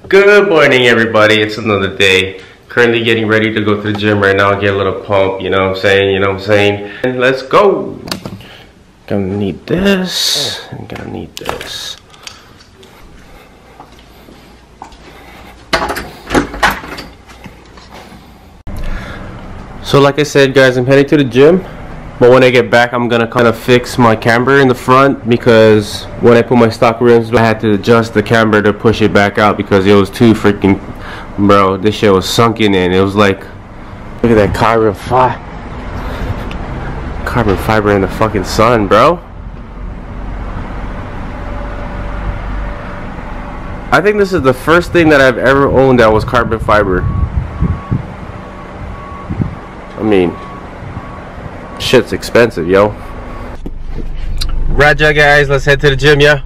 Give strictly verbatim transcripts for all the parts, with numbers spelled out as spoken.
Good morning, everybody. It's another day. Currently getting ready to go to the gym right now, get a little pump, you know what I'm saying, you know what I'm saying? And let's go. Gonna need this, and gonna need this. So like I said, guys, I'm heading to the gym. But when I get back, I'm gonna kind of fix my camber in the front, because when I put my stock rims, I had to adjust the camber to push it back out because it was too freaking, bro, this shit was sunken in. It was like, look at that carbon fiber, carbon fiber in the fucking sun, bro. I think this is the first thing that I've ever owned that was carbon fiber. I mean, shit's expensive, yo. Raja, guys, let's head to the gym, yeah?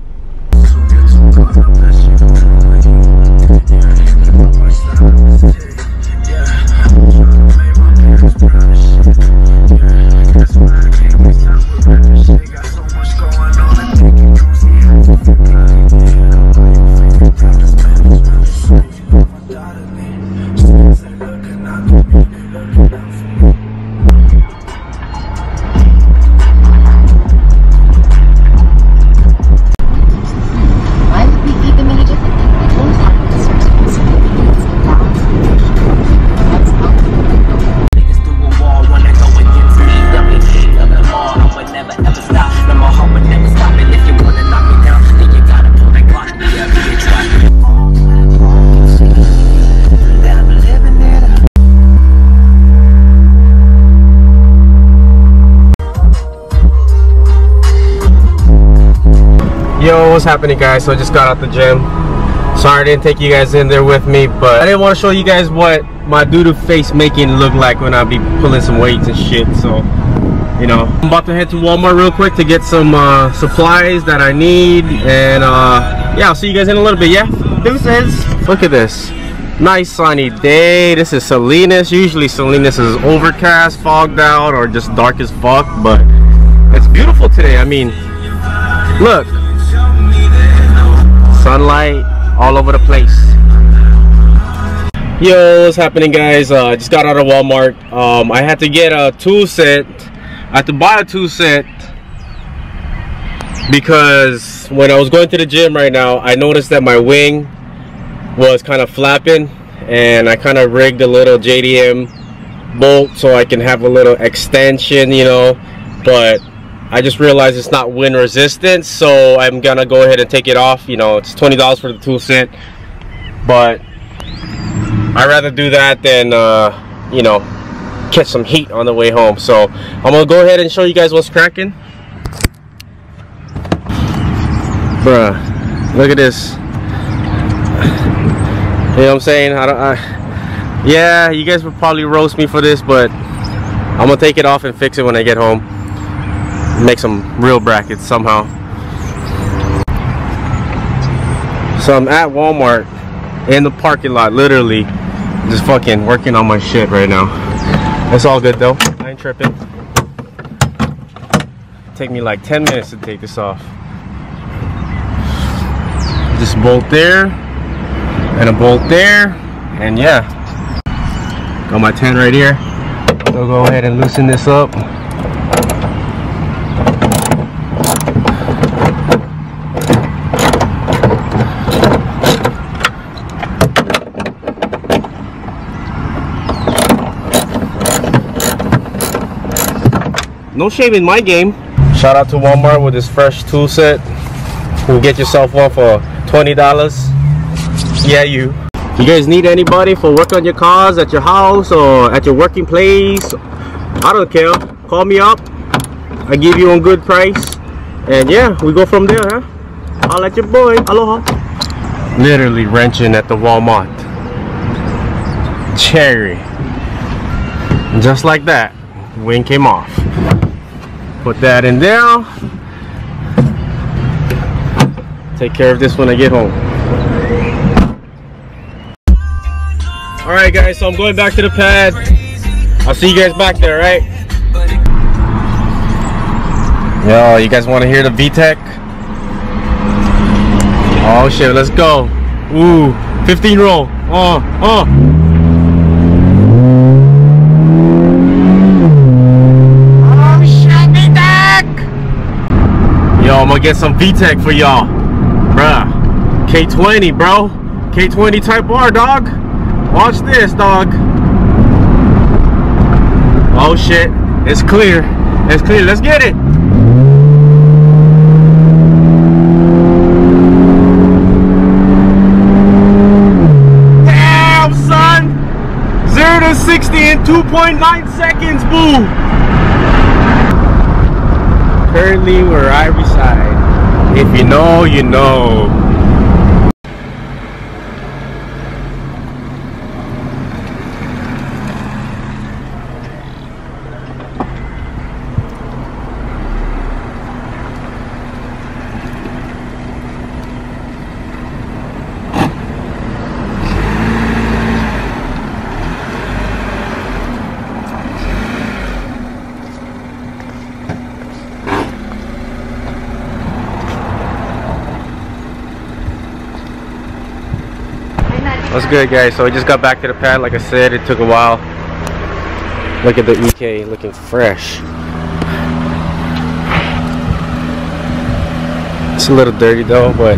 Yo, what's happening, guys? So I just got out the gym. Sorry I didn't take you guys in there with me, but I didn't want to show you guys what my doo-doo face making look like when I be pulling some weights and shit. So, you know, I'm about to head to Walmart real quick to get some uh, supplies that I need, and uh, yeah, I'll see you guys in a little bit. Yeah, deuces. Look at this nice sunny day. This is Salinas. Usually Salinas is overcast, fogged out, or just dark as fuck, but it's beautiful today. I mean, look. Sunlight all over the place. Yo, what's happening, guys? uh, I just got out of Walmart. um, I had to get a tool set. I had to buy a tool set because when I was going to the gym right now, I noticed that my wing was kind of flapping, and I kind of rigged a little J D M bolt so I can have a little extension, you know, but I just realized it's not wind resistant, so I'm gonna go ahead and take it off. You know, it's twenty dollars for the tool set, but I'd rather do that than uh, you know, catch some heat on the way home. So I'm gonna go ahead and show you guys what's cracking. Bruh, look at this. You know what I'm saying? I don't. I, yeah, you guys would probably roast me for this, but I'm gonna take it off and fix it when I get home. Make some real brackets somehow. So I'm at Walmart in the parking lot, literally just fucking working on my shit right now. It's all good though, I ain't tripping. Take me like ten minutes to take this off. Just bolt there and a bolt there, and yeah, got my ten right here. So go ahead and loosen this up. No shame in my game. Shout out to Walmart with this fresh tool set. You can get yourself one for twenty dollars. Yeah, you. If you guys need anybody for work on your cars at your house or at your working place, I don't care. Call me up. I give you a good price. And yeah, we go from there, huh? I'll let your boy. Aloha. Literally wrenching at the Walmart. Cherry. Just like that. Wing came off. Put that in there. Take care of this when I get home. Alright, guys, so I'm going back to the pad. I'll see you guys back there, right? Yo, you guys want to hear the V TEC? Oh shit, let's go. Ooh. fifteen roll. Oh, oh. Oh shit, V-Tech! Yo, I'm gonna get some V-Tech for y'all. Bruh. K twenty, bro. K twenty Type R, dog. Watch this, dog. Oh shit. It's clear. It's clear. Let's get it. Damn, son. zero to sixty in two point nine seconds, boo. Currently where I reside. If you know, you know. What's good, guys? So we just got back to the pad. Like I said, it took a while. Look at the E K looking fresh. It's a little dirty though, but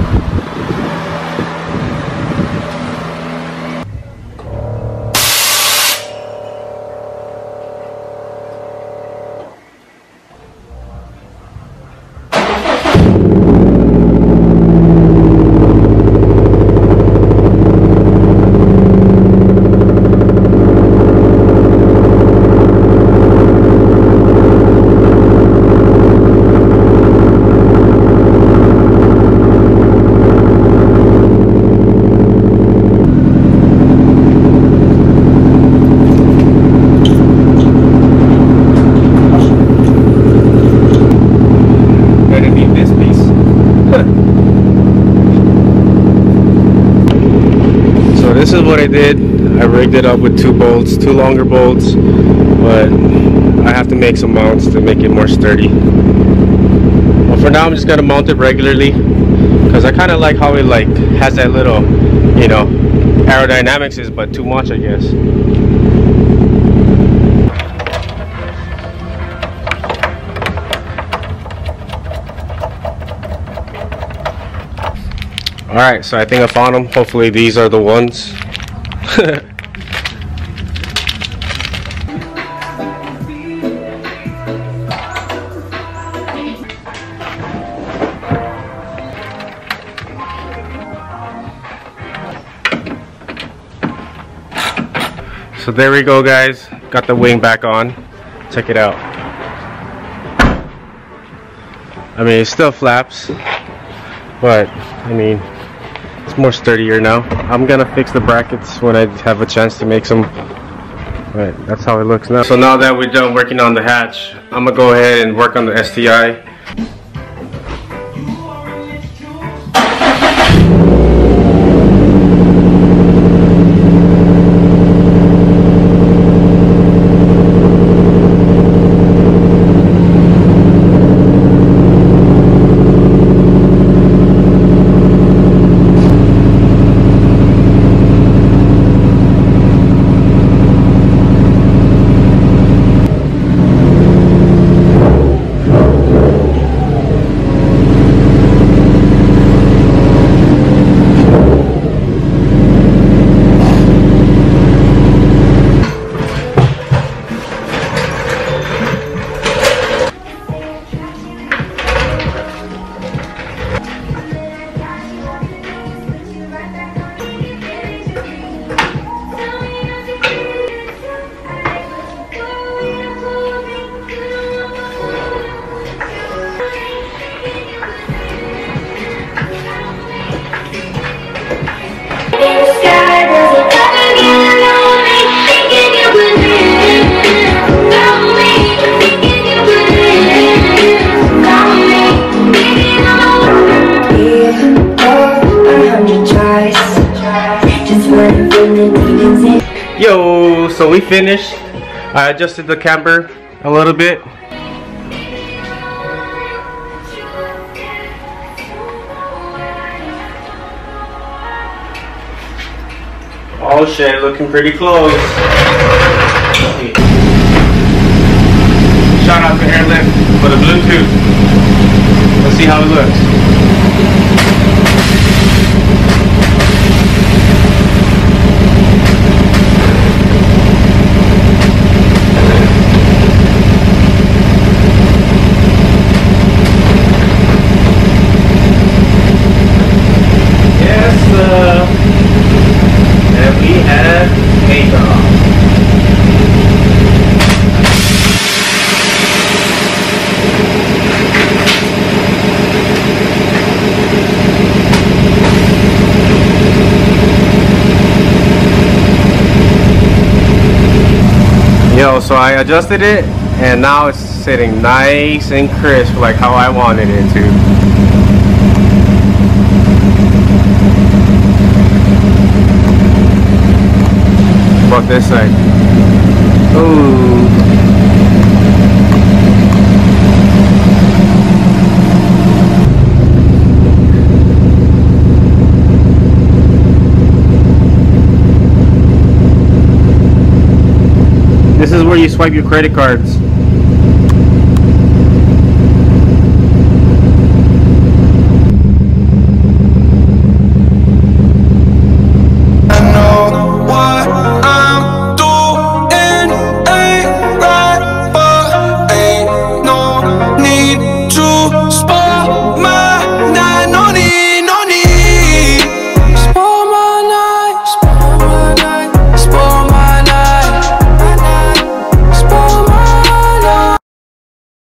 this is what I did. I rigged it up with two bolts, two longer bolts, but I have to make some mounts to make it more sturdy. But for now, I'm just gonna mount it regularly because I kind of like how it like has that little, you know, aerodynamics is, but too much, I guess. Alright, so I think I found them. Hopefully these are the ones. So there we go, guys. Got the wing back on. Check it out. I mean, it still flaps, but I mean, it's more sturdier now. I'm gonna fix the brackets when I have a chance to make some. Right, that's how it looks now. So now that we're done working on the hatch, I'm gonna go ahead and work on the S T I. Yo, so we finished. I adjusted the camber a little bit. Oh shit, looking pretty close. Shout out to Airlift for the Bluetooth. Let's see how it looks. Yes, uh, and we have takeoff. Yo, so I adjusted it and now it's sitting nice and crisp like how I wanted it to. About this side. Ooh. This is where you swipe your credit cards.